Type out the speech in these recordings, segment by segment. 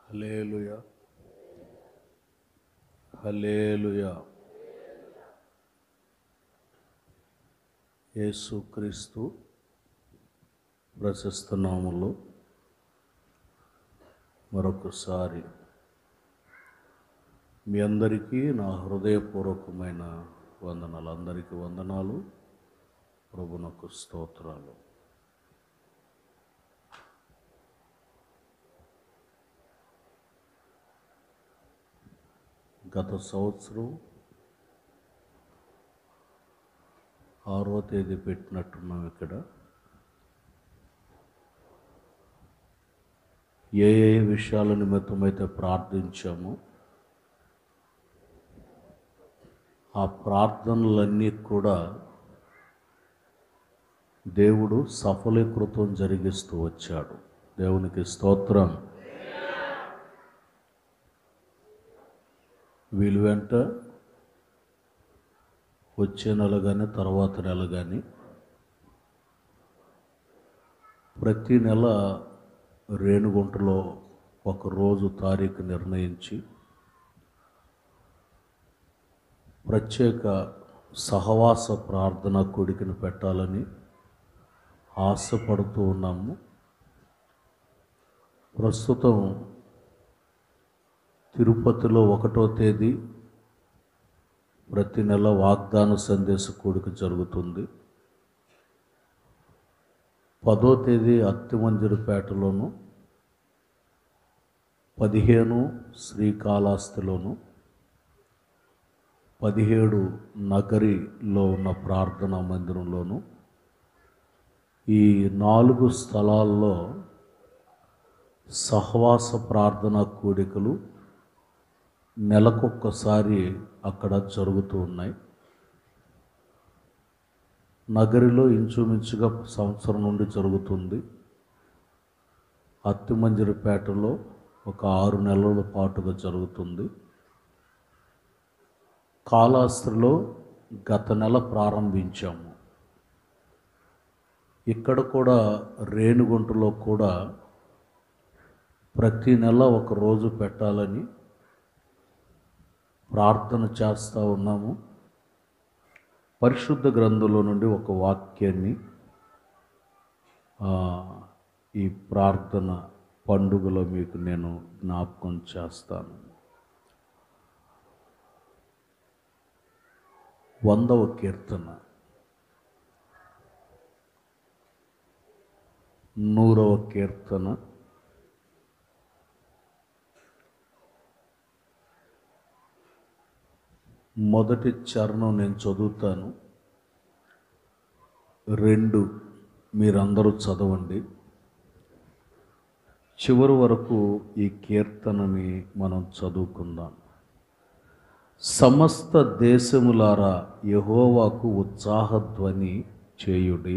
హల్లెలూయా, హల్లెలూయా. యేసుక్రీస్తు ప్రశస్త నామములో మరొకసారి మీ అందరికీ నా హృదయపూర్వకమైన వందనాలు. అందరికీ వందనాలు. ప్రభునకు స్తోత్రాలు. గత సంవత్సరం 6వ తేదీ పెట్టినట్టున్నాం. ఇక్కడ ఏ విషయాల నిమిత్తమైతే ప్రార్థించామో ఆ ప్రార్థనలన్నీ కూడా దేవుడు సఫలీకృతం జరిగిస్తూ వచ్చాడు. దేవునికి స్తోత్రం. వీళ్ళు వెంట వచ్చే నెల కానీ తర్వాత నెల కానీ ప్రతి నెల రేణిగుంటలో ఒకరోజు తారీఖు నిర్ణయించి ప్రత్యేక సహవాస ప్రార్థన కూడికను పెట్టాలని ఆశపడుతూ ఉన్నాము. ప్రస్తుతం తిరుపతిలో 1వ తేదీ ప్రతి నెల వాగ్దాన సందేశ కూడిక జరుగుతుంది. 10వ తేదీ అత్తిమంజరిపేటలోను, 15 శ్రీకాళహస్తిలోను, 17 నగరిలో ఉన్న ప్రార్థనా మందిరంలోను, ఈ 4 స్థలాల్లో సహవాస ప్రార్థనా కూడికలు నెలకొక్కసారి అక్కడ జరుగుతూ ఉన్నాయి. నగరిలో ఇంచుమించుగా సంవత్సరం నుండి జరుగుతుంది. అత్తిమంజరిపేటలో ఒక 6 నెలల పాటుగా జరుగుతుంది. కాళహస్తిలో గత నెల ప్రారంభించాము. ఇక్కడ కూడా రేణిగుంటలో కూడా ప్రతి నెల ఒక రోజు పెట్టాలని ప్రార్థన చేస్తూ ఉన్నాము. పరిశుద్ధ గ్రంథంలో నుండి ఒక వాక్యాన్ని ఈ ప్రార్థన పండుగలో మీకు నేను జ్ఞాపకం చేస్తాను. 100వ కీర్తన, 100వ కీర్తన, మొదటి చరణం నేను చదువుతాను. 2 మీరందరూ చదవండి. చివరి వరకు ఈ కీర్తనని మనం చదువుకుందాం. సమస్త దేశములారా యెహోవాకు ఉత్సాహధ్వని చేయుడి.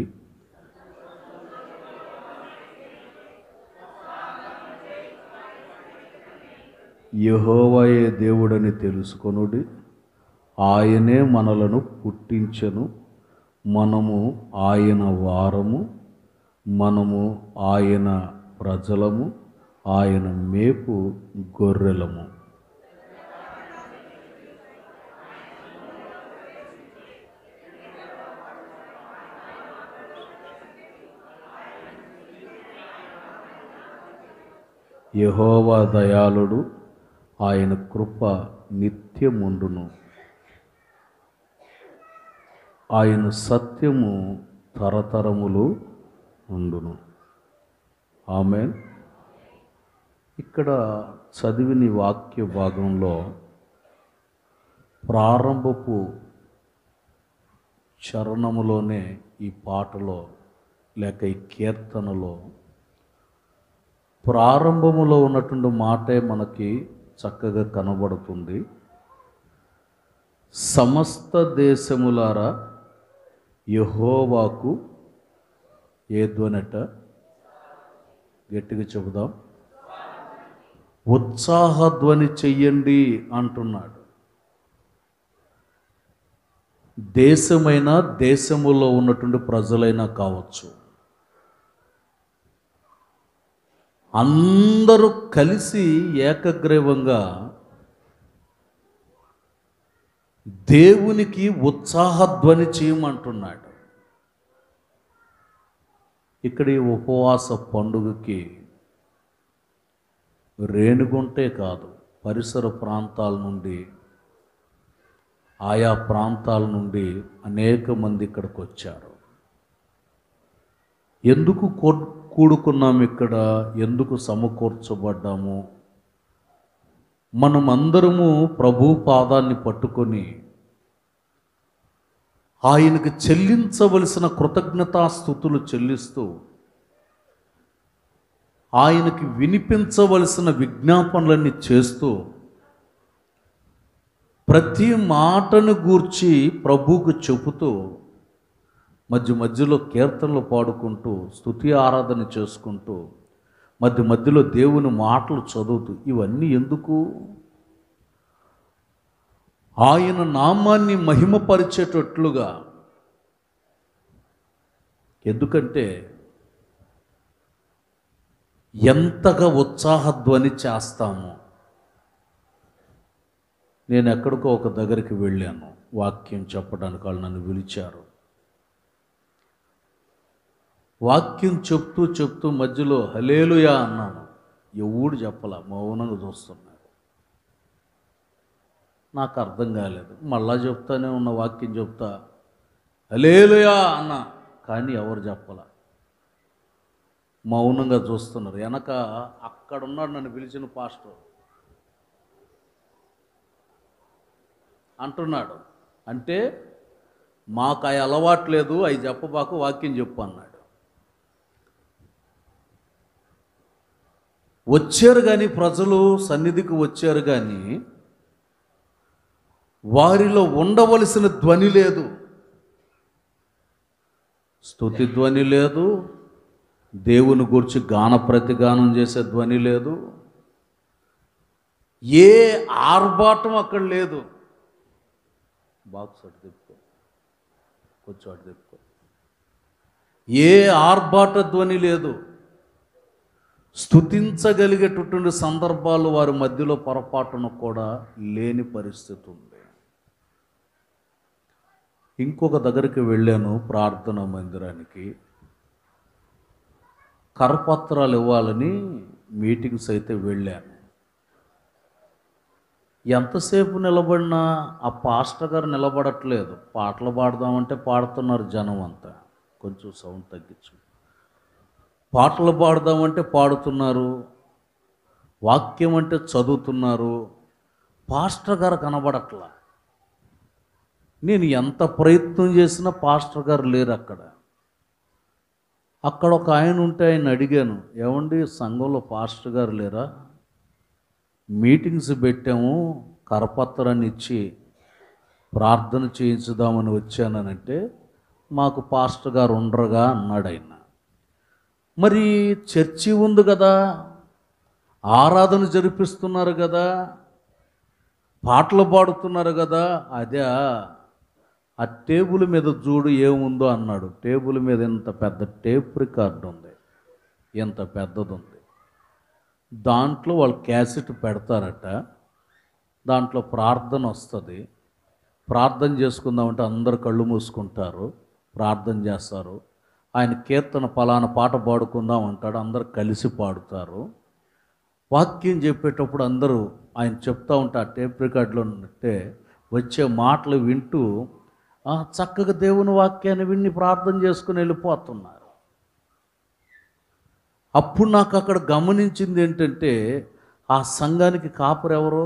యెహోవాయే దేవుడని తెలుసుకొనుడి. ఆయనే మనలను పుట్టించెను. మనము ఆయన వారము, మనము ఆయన ప్రజలము, ఆయన మేపు గొర్రెలము. యెహోవా దయాళుడు, ఆయన కృప నిత్యముండును. ఆయన సత్యము తరతరములు ఉండును. ఆమేన్. ఇక్కడ చదివిన వాక్య భాగంలో ప్రారంభపు చరణములోనే ఈ పాటలో లేక ఈ కీర్తనలో ప్రారంభములో ఉన్నటువంటి మాటే మనకి చక్కగా కనబడుతుంది. సమస్త దేశములారా యెహోవాకు ఏ ధ్వనట, గట్టిగా చెబుదాం, ఉత్సాహధ్వని చెయ్యండి అంటున్నాడు. దేశమైనా దేశములో ఉన్నటువంటి ప్రజలైనా కావచ్చు, అందరూ కలిసి ఏకగ్రీవంగా దేవునికి ఉత్సాహధ్వని చేయమంటున్నాడు. ఇక్కడ ఈ ఉపవాస పండుగకి రేణిగుంటే కాదు, పరిసర ప్రాంతాల నుండి, ఆయా ప్రాంతాల నుండి అనేక మంది ఇక్కడికి వచ్చారు. ఎందుకు కూడుకున్నాము ఇక్కడ, ఎందుకు సమకూర్చబడ్డాము? మనమందరము ప్రభు పాదాన్ని పట్టుకొని ఆయనకు చెల్లించవలసిన కృతజ్ఞతాస్తుతులు చెల్లిస్తూ, ఆయనకి వినిపించవలసిన విజ్ఞాపనలన్నీ చేస్తూ, ప్రతి మాటను గూర్చి ప్రభువుకు చెబుతూ, మధ్య మధ్యలో కీర్తనలు పాడుకుంటూ, స్తుతి ఆరాధన చేసుకుంటూ, మధ్య మధ్యలో దేవుని మాటలు చదువుతూ, ఇవన్నీ ఎందుకు? ఆయన నామాన్ని మహిమపరిచేటట్లుగా. ఎందుకంటే ఎంతగా ఉత్సాహధ్వని చేస్తామో. నేను ఎక్కడికో ఒక దగ్గరికి వెళ్ళాను వాక్యం చెప్పడానికి. వాళ్ళు నన్ను పిలిచారు. వాక్యం చెప్తూ చెప్తూ మధ్యలో హల్లెలూయా అన్నాను. ఎవడు చెప్పలా, మౌనంగా చూస్తున్నాడు. నాకు అర్థం కాలేదు. మళ్ళా చెప్తానే ఉన్న వాక్యం చెప్తా హల్లెలూయా అన్నా, కానీ ఎవరు చెప్పలా, మౌనంగా చూస్తున్నారు. వెనక అక్కడున్నాడు నన్ను పిలిచిన పాస్టర్. అంటున్నాడు, అంటే మాకు అవి అలవాట్లేదు, అవి చెప్పబాకు, వాక్యం చెప్పు అన్నాడు. వచ్చారు కానీ, ప్రజలు సన్నిధికి వచ్చారు కానీ వారిలో ఉండవలసిన ధ్వని లేదు. స్తుతి ధ్వని లేదు, దేవుని గురించి గాన ప్రతిగానం చేసే ధ్వని లేదు, ఏ ఆర్భాటం అక్కడ లేదు. బాక్స్ అటు తిప్పుకో, కొంచెం అటు తిప్పుకో. ఏ ఆర్భాట ధ్వని లేదు. స్తుతించగలిగేటటువంటి సందర్భాలు వారి మధ్యలో పొరపాటును కూడా లేని పరిస్థితి ఉంది. ఇంకొక దగ్గరికి వెళ్ళాను, ప్రార్థనా మందిరానికి. కరపత్రాలు ఇవ్వాలని మీటింగ్స్ అయితే వెళ్ళాను. ఎంతసేపు నిలబడినా ఆ పాస్టర్ గారు నిలబడట్లేదు. పాటలు పాడదామంటే పాడుతున్నారు జనం అంతా. కొంచెం సౌండ్ తగ్గించు. పాటలు పాడదామంటే పాడుతున్నారు, వాక్యం అంటే చదువుతున్నారు. పాస్టర్ గారు కనబడట్లా. నేను ఎంత ప్రయత్నం చేసినా పాస్టర్ గారు లేరు అక్కడ. అక్కడ ఒక ఆయన ఉంటే ఆయన అడిగాను, ఏమండి సంఘంలో పాస్టర్ గారు లేరా? మీటింగ్స్ పెట్టాము, కరపత్రాన్ని ఇచ్చి ప్రార్థన చేయించుదామని వచ్చానంటే, మాకు పాస్టర్ గారు ఉండరుగా అన్నాడు ఆయన. మరి చర్చి ఉంది కదా, ఆరాధన జరిపిస్తున్నారు కదా, పాటలు పాడుతున్నారు కదా, అదే ఆ టేబుల్ మీద చూడు ఏముందో అన్నాడు. టేబుల్ మీద ఇంత పెద్ద టేప్ రికార్డు ఉంది, ఎంత పెద్దది ఉంది. దాంట్లో వాళ్ళు క్యాసెట్ పెడతారట, దాంట్లో ప్రార్థన వస్తుంది. ప్రార్థన చేసుకుందామంటే అందరు కళ్ళు మూసుకుంటారు, ప్రార్థన చేస్తారు. ఆయన కీర్తన పలానా పాట పాడుకుందాం అంటాడు, అందరు కలిసి పాడుతారు. వాక్యం చెప్పేటప్పుడు అందరూ ఆయన చెప్తూ ఉంటే ఆ టేప్ రికార్డులో ఉంటే వచ్చే మాటలు వింటూ చక్కగా దేవుని వాక్యాన్ని విని ప్రార్థన చేసుకుని వెళ్ళిపోతున్నారు. అప్పుడు నాకు అక్కడ గమనించింది ఏంటంటే, ఆ సంఘానికి కాపరు ఎవరు?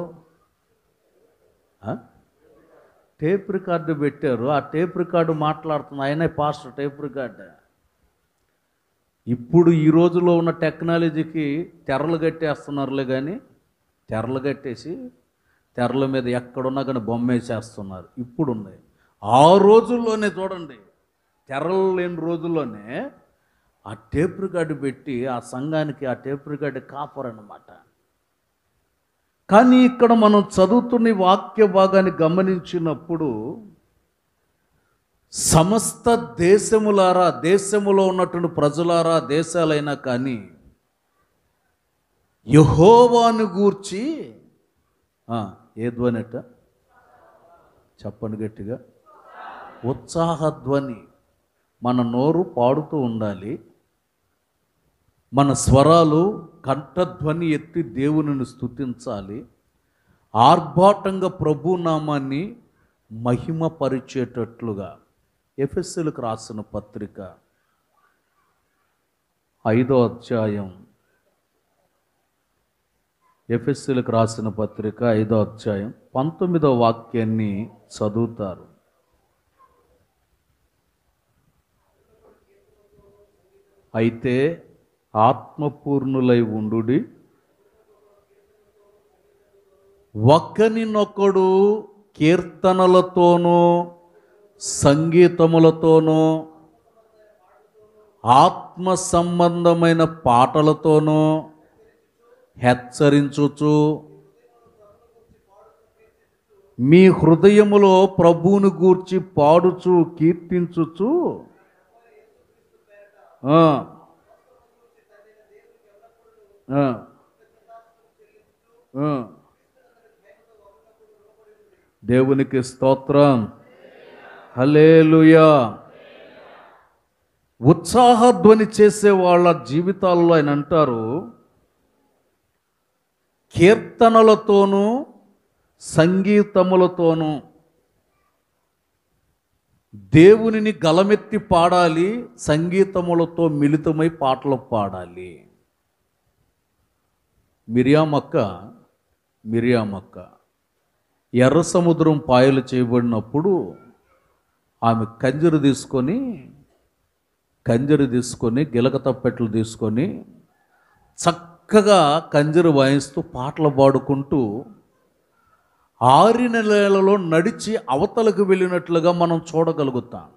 టేప్ రికార్డు పెట్టారు. ఆ టేప్ రికార్డు మాట్లాడుతుంది, ఆయనే పాస్టర్. టేప్ రికార్డు ఇప్పుడు ఈ రోజులో ఉన్న టెక్నాలజీకి తెరలు కట్టేస్తున్నారులే, కానీ తెరలు కట్టేసి తెరల మీద ఎక్కడున్నా కానీ బొమ్మ వేసేస్తున్నారు. ఇప్పుడు ఉన్నాయి. ఆ రోజుల్లోనే చూడండి, తెరలు లేని రోజుల్లోనే ఆ టేప్ రికార్డు పెట్టి ఆ సంఘానికి ఆ టేప్ రికార్డు కాపర్ అన్నమాట. కానీ ఇక్కడ మనం చదువుతున్న వాక్య భాగాన్ని గమనించినప్పుడు, సమస్త దేశములారా, దేశములో ఉన్నటువంటి ప్రజలారా, దేశాలైనా కానీ యెహోవాను గూర్చి ఏ ధ్వని అట చెప్పండి గట్టిగా, ఉత్సాహధ్వని. మన నోరు పాడుతూ ఉండాలి, మన స్వరాలు కంఠధ్వని ఎత్తి దేవునిని స్తుతించాలి, ఆర్భాటంగా ప్రభునామాన్ని మహిమపరిచేటట్లుగా. ఎఫెసీయులకు రాసిన పత్రిక 5వ అధ్యాయం, ఎఫెసీయులకు రాసిన పత్రిక 5వ అధ్యాయం 19వ వాక్యాన్ని చదువుతారు. అయితే ఆత్మపూర్ణులై ఉండుడి, ఒకనినొకడు కీర్తనలతోనూ సంగీతములతోనూ ఆత్మ సంబంధమైన పాటలతోనూ హెచ్చరించుచు మీ హృదయములో ప్రభువును గూర్చి పాడుచు కీర్తించుచు దేవునికి స్తోత్రం, హల్లెలూయా. ఉత్సాహధ్వని చేసే వాళ్ళ జీవితాల్లో ఆయన అంటారు, కీర్తనలతోనూ సంగీతములతోనూ దేవునిని గలమెత్తి పాడాలి, సంగీతములతో మిళితమై పాటలు పాడాలి. మిరియామక్క ఎర్ర సముద్రం పాయలు చేయబడినప్పుడు ఆమె కంజరు తీసుకొని గిలక తప్పెట్లు తీసుకొని చక్కగా కంజరు వాయిస్తూ పాటలు పాడుకుంటూ 6 నెలలలో నడిచి అవతలకు వెళ్ళినట్లుగా మనం చూడగలుగుతాం.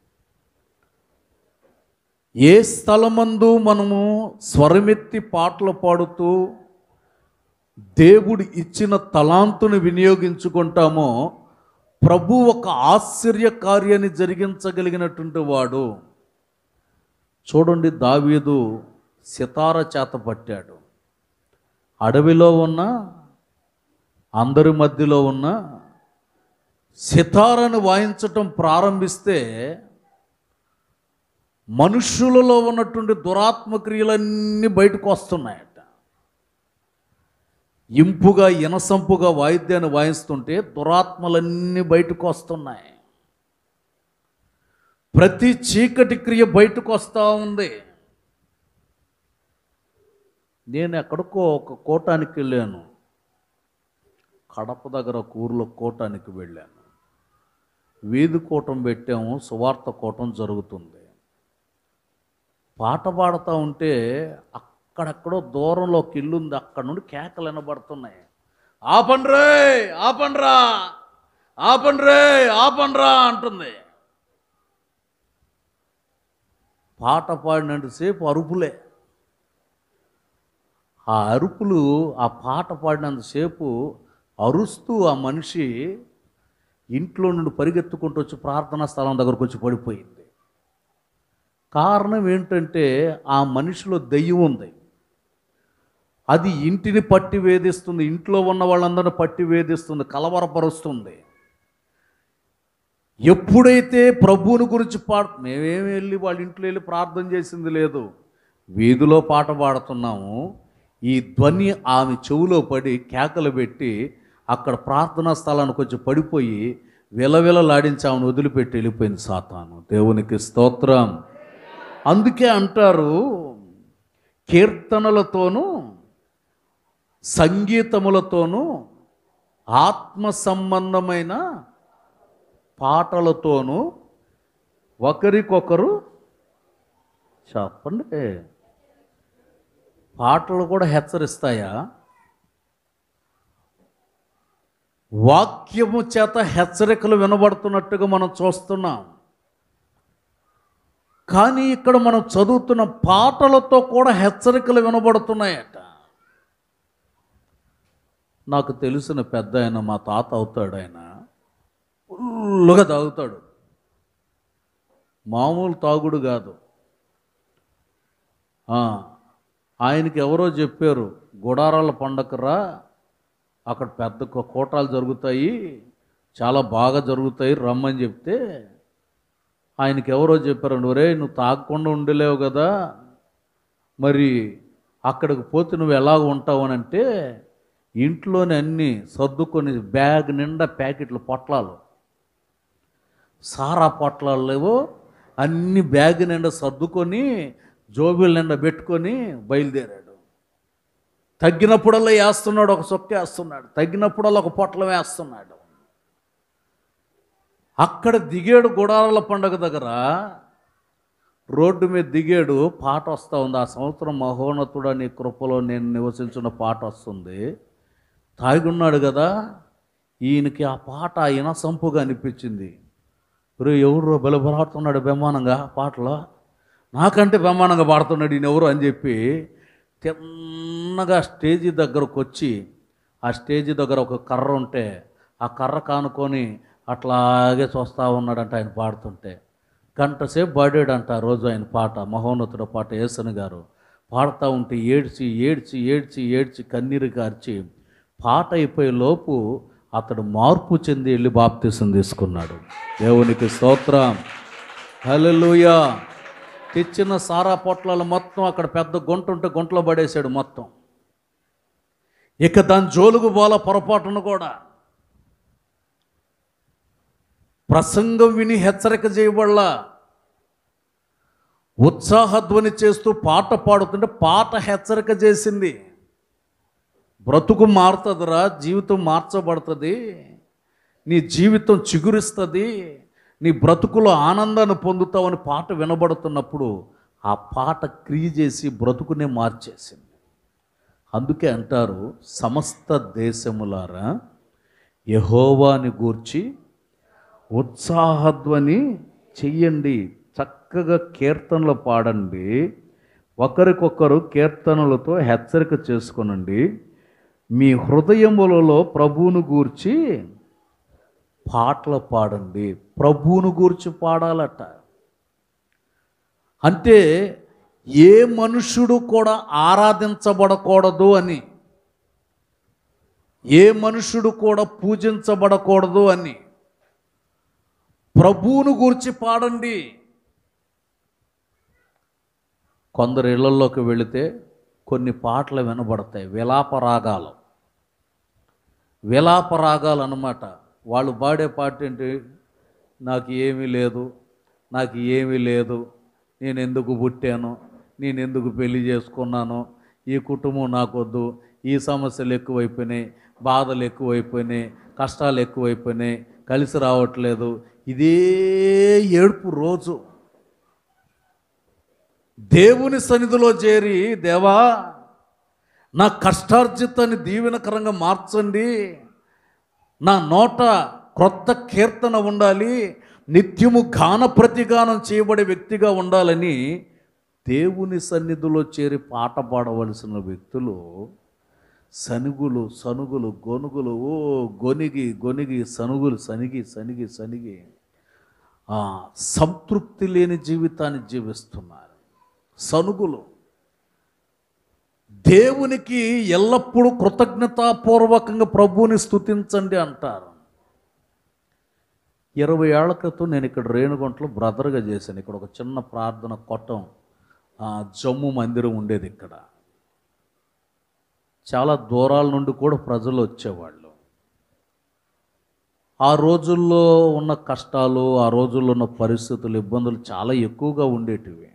ఏ స్థలమందు మనము స్వరమెత్తి పాటలు పాడుతూ దేవుడు ఇచ్చిన తలాంతుని వినియోగించుకుంటామో ప్రభు ఒక ఆశ్చర్య కార్యాన్ని జరిగించగలిగినటువంటి వాడు. చూడండి, దావీదు సితార చేత పట్టాడు. అడవిలో ఉన్న అందరి మధ్యలో ఉన్న సితారను వాయించటం ప్రారంభిస్తే మనుష్యులలో ఉన్నటువంటి దురాత్మ క్రియలన్నీ బయటకు వస్తున్నాయట. ఇంపుగా ఇనసంపుగా వాయిద్యాన్ని వాయిస్తుంటే దురాత్మలన్నీ బయటకు వస్తున్నాయి. ప్రతి చీకటి క్రియ బయటకు వస్తూ ఉంది. నేను ఎక్కడికో ఒక కోటానికి వెళ్ళాను, కడప దగ్గర ఒక ఊరిలో కోటానికి వెళ్ళాను. వీధి కూటం పెట్టాము, సువార్త కూటం జరుగుతుంది. పాట పాడుతూ ఉంటే అక్కడెక్కడో దూరంలో ఒక ఇల్లు ఉంది, అక్కడ నుండి కేకలు వినబడుతున్నాయి. ఆపండ్రే, ఆపండ్రా, ఆపండ్రే, ఆపండ్రా అంటుంది. పాట పాడినంతసేపు అరుపులే. ఆ అరుపులు, ఆ పాట పాడినంతసేపు అరుస్తూ ఆ మనిషి ఇంట్లో నుండి పరిగెత్తుకుంటూ వచ్చి ప్రార్థనా స్థలం దగ్గరకు వచ్చి పడిపోయింది. కారణం ఏంటంటే ఆ మనిషిలో దెయ్యం ఉంది. అది ఇంటిని పట్టి వేధిస్తుంది, ఇంట్లో ఉన్న వాళ్ళందరిని పట్టి వేధిస్తుంది, కలవరపరుస్తుంది. ఎప్పుడైతే ప్రభువుని గురించి మేమేమి వెళ్ళి వాళ్ళ ఇంట్లో వెళ్ళి ప్రార్థన చేసింది లేదు, వీధిలో పాట పాడుతున్నాము. ఈ ధ్వని ఆమె చెవులో పడి కేకలు పెట్టి అక్కడ ప్రార్థనా స్థలానికి వచ్చి పడిపోయి విలవిలలాడించి ఆమెను వదిలిపెట్టి వెళ్ళిపోయింది సాతాను. దేవునికి స్తోత్రం. అందుకే అంటారు, కీర్తనలతోనూ సంగీతములతోనూ ఆత్మ సంబంధమైన పాటలతోనూ ఒకరికొకరు చెప్పండి. పాటలు కూడా హెచ్చరిస్తాయా? వాక్యము చేత హెచ్చరికలు వినబడుతున్నట్టుగా మనం చూస్తున్నాం. కానీ ఇక్కడ మనం చదువుతున్న పాటలతో కూడా హెచ్చరికలు వినబడుతున్నాయట. నాకు తెలిసిన పెద్ద ఆయన, మా తాత అవుతాడు, ఆయన ఫుల్లుగా తాగుతాడు. మామూలు తాగుడు కాదు. ఆయనకి ఎవరో చెప్పారు, గుడారాల పండగరా, అక్కడ పెద్ద కూటాలు జరుగుతాయి, చాలా బాగా జరుగుతాయి, రమ్మని చెప్తే ఆయనకి ఎవరో చెప్పారండి, ఒరే నువ్వు తాగకుండా ఉండలేవు కదా, మరి అక్కడికి పోతే నువ్వు ఎలాగ ఉంటావు అని అంటే, ఇంట్లోనే అన్నీ సర్దుకొని బ్యాగ్ నిండా ప్యాకెట్లు పొట్లాలు, సారా పొట్లాలు లేవో అన్ని బ్యాగ్ నిండా సర్దుకొని జోబీల నిండా పెట్టుకొని బయలుదేరాడు. తగ్గినప్పుడల్లా వేస్తున్నాడు, ఒక సొక్క వేస్తున్నాడు, తగ్గినప్పుడల్లా ఒక పొట్లం వేస్తున్నాడు. అక్కడ దిగాడు గుడారాల పండగ దగ్గర, రోడ్డు మీద దిగాడు, పాట వస్తూ ఉంది. ఆ సంవత్సరం మహోన్నతుడా నీ కృపలో నేను నివసించిన పాట వస్తుంది. తాగున్నాడు కదా, ఈయనకి ఆ పాట ఇనసంపుగా అనిపించింది. ఎవరు బలబలాడుతున్నాడు బెమ్మానంగా పాటలో, నాకంటే బెమ్మానంగా పాడుతున్నాడు ఈయన ఎవరు అని చెప్పి తిన్నగా స్టేజీ దగ్గరకు వచ్చి, ఆ స్టేజీ దగ్గర ఒక కర్ర ఉంటే ఆ కర్ర కానుకొని అట్లాగే చూస్తూ ఉన్నాడంట ఆయన పాడుతుంటే. గంట సేపు పాడాడంట ఆ రోజు ఆయన పాట, మహోన్నతుడు పాట. యేసన్ గారు పాడుతూ ఉంటే ఏడ్చి ఏడ్చి ఏడ్చి ఏడ్చి కన్నీరు కార్చి పాట అయిపోయే లోపు అతడు మార్పు చెంది వెళ్ళి బాప్తీసం తీసుకున్నాడు. దేవునికి స్తోత్రం, హల్లెలూయా. తెచ్చిన సారా పొట్లాలు మొత్తం అక్కడ పెద్ద గుంట ఉంటే గుంటలో పడేశాడు మొత్తం. ఇక దాని జోలుకు పోల పొరపాటును కూడా. ప్రసంగం విని హెచ్చరిక చేయబడలా, ఉత్సాహధ్వని చేస్తూ పాట పాడుతుంటే పాట హెచ్చరిక చేసింది. బ్రతుకు మారుతుందిరా, జీవితం మార్చబడుతుంది, నీ జీవితం చిగురిస్తుంది, నీ బ్రతుకులో ఆనందాన్ని పొందుతావని పాట వినబడుతున్నప్పుడు ఆ పాట క్రియ చేసి బ్రతుకునే మార్చేసింది. అందుకే అంటారు, సమస్త దేశములారా యెహోవాని గూర్చి ఉత్సాహధ్వని చెయ్యండి, చక్కగా కీర్తనలు పాడండి, ఒకరికొకరు కీర్తనలతో హెచ్చరిక చేసుకొనండి, మీ హృదయములలో ప్రభువును గూర్చి పాటలు పాడండి. ప్రభువును గూర్చి పాడాలట. అంటే ఏ మనుష్యుడు కూడా ఆరాధించబడకూడదు అని, ఏ మనుష్యుడు కూడా పూజించబడకూడదు అని, ప్రభువును గూర్చి పాడండి. కొందరు ఇళ్లలోకి వెళితే కొన్ని పాటలు వినబడతాయి, విలాపరాగాలు. విలాపరాగాలు అన్నమాట. వాళ్ళు పాడే పాట ఏంటి, నాకు ఏమీ లేదు, నాకు ఏమీ లేదు, నేను ఎందుకు పుట్టాను, నేను ఎందుకు పెళ్లి చేసుకున్నాను, ఈ కుటుంబం నాకొద్దు, ఈ సమస్యలు ఎక్కువైపోయినాయి, బాధలు ఎక్కువైపోయినాయి, కష్టాలు ఎక్కువైపోయినాయి, కలిసి రావట్లేదు, ఇదే ఏడుపు రోజు. దేవుని సన్నిధిలో చేరి, దేవా నా కష్టార్జితాన్ని దీవెనకరంగా మార్చండి, నా నోట క్రొత్త కీర్తన ఉండాలి, నిత్యము గాన ప్రతిగానం చేయబడే వ్యక్తిగా ఉండాలని దేవుని సన్నిధిలో చేరి పాట పాడవలసిన వ్యక్తులు సనుగులు సనుగులు గొనుగులు, గొనిగి గొనిగి సనుగులు సనిగి సనిగి సనిగి సంతృప్తి లేని జీవితాన్ని జీవిస్తున్నారు. సనుగులు. దేవునికి ఎల్లప్పుడూ కృతజ్ఞతాపూర్వకంగా ప్రభువుని స్తుతించండి అంటారు. 20 ఏళ్ల క్రితం నేను ఇక్కడ రేణుగుంటలో బ్రదర్గా చేశాను. ఇక్కడ ఒక చిన్న ప్రార్థన కొట్టం, జమ్ము మందిరం ఉండేది ఇక్కడ. చాలా దూరాల నుండి కూడా ప్రజలు వచ్చేవాళ్ళు. ఆ రోజుల్లో ఉన్న కష్టాలు, ఆ రోజుల్లో ఉన్న పరిస్థితులు, ఇబ్బందులు చాలా ఎక్కువగా ఉండేటివి.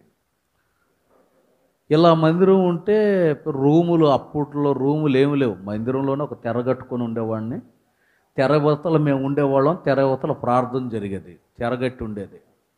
ఇలా మందిరం ఉంటే రూములు, అప్పట్లో రూములు ఏమి లేవు, మందిరంలోనే ఒక తెర కట్టుకొని ఉండేవాడిని. తెరవతల మేము ఉండేవాళ్ళం, తెరవతల ప్రార్థన జరిగేది, తెరగట్టి ఉండేది.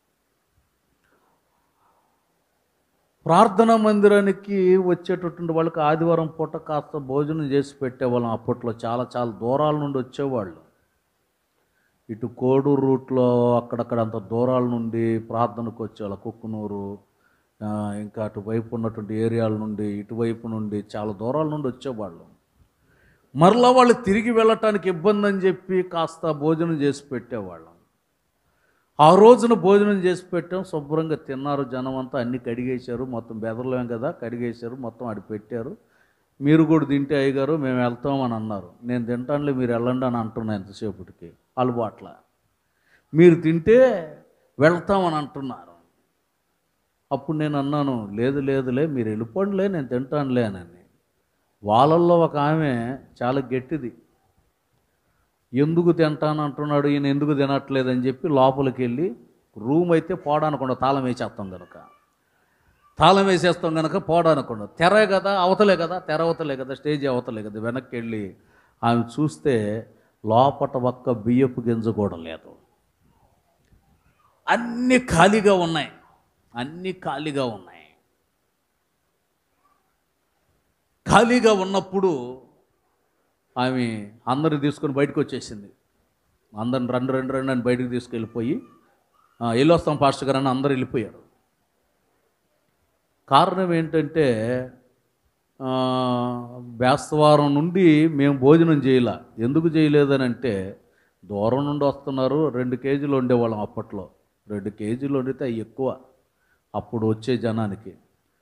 ప్రార్థనా మందిరానికి వచ్చేటటువంటి వాళ్ళకి ఆదివారం పూట కాస్త భోజనం చేసి పెట్టేవాళ్ళం. అప్పట్లో చాలా చాలా దూరాల నుండి వచ్చేవాళ్ళు. ఇటు కోడూరు రూట్లో అక్కడక్కడ అంత దూరాల నుండి ప్రార్థనకు వచ్చేవాళ్ళు. కుక్కునూరు, ఇంకా అటువైపు ఉన్నటువంటి ఏరియాల నుండి, ఇటువైపు నుండి చాలా దూరాల నుండి వచ్చేవాళ్ళు. మరలా వాళ్ళు తిరిగి వెళ్ళటానికి ఇబ్బంది అని చెప్పి కాస్త భోజనం చేసి పెట్టేవాళ్ళం. ఆ రోజున భోజనం చేసి పెట్టాం, శుభ్రంగా తిన్నారు జనం అంతా, అన్నీ కడిగేశారు, మొత్తం బెదరలేం కదా, కడిగేశారు, మొత్తం అడి పెట్టారు. మీరు కూడా తింటే అయ్యగారు మేము వెళ్తామని అన్నారు. నేను తింటానులే మీరు వెళ్ళండి అని అంటున్నా ఎంతసేపటికి. అలవాట్ల మీరు తింటే వెళ్తామని అంటున్నారు. అప్పుడు నేను అన్నాను, లేదు లేదులే మీరు వెళ్ళిపోండిలే నేను తింటానులే అని. వాళ్ళల్లో ఒక ఆమె చాలా గట్టిది. ఎందుకు తింటాను అంటున్నాడు ఈయన, ఎందుకు తినట్లేదని చెప్పి లోపలికి వెళ్ళి రూమ్ అయితే పోవడానకుండా తాళం వేసేస్తాం కనుక, తాళం వేసేస్తాం కనుక పోవడానకుండా తెరే కదా, అవతలే కదా, తెర అవతలే కదా, స్టేజ్ అవతలే కదా, వెనక్కి వెళ్ళి ఆమె చూస్తే లోపట ఒక్క బియ్యపు గింజ కూడా లేదు. అన్నీ ఖాళీగా ఉన్నాయి, అన్నీ ఖాళీగా ఉన్నాయి. ఖాళీగా ఉన్నప్పుడు ఆమె అందరిని తీసుకొని బయటకు వచ్చేసింది. అందరిని రండి అని బయటకు తీసుకెళ్ళిపోయి వెళ్ళొస్తాం పాస్టర్ గారు అని అందరూ వెళ్ళిపోయారు. కారణం ఏంటంటే బేస్తవారం నుండి మేము భోజనం చేయలే. ఎందుకు చేయలేదని అంటే దూరం నుండి వస్తున్నారు. 2 కేజీలు వండేవాళ్ళం అప్పట్లో. 2 కేజీలు వండితే అవి ఎక్కువ అప్పుడు వచ్చే జనానికి.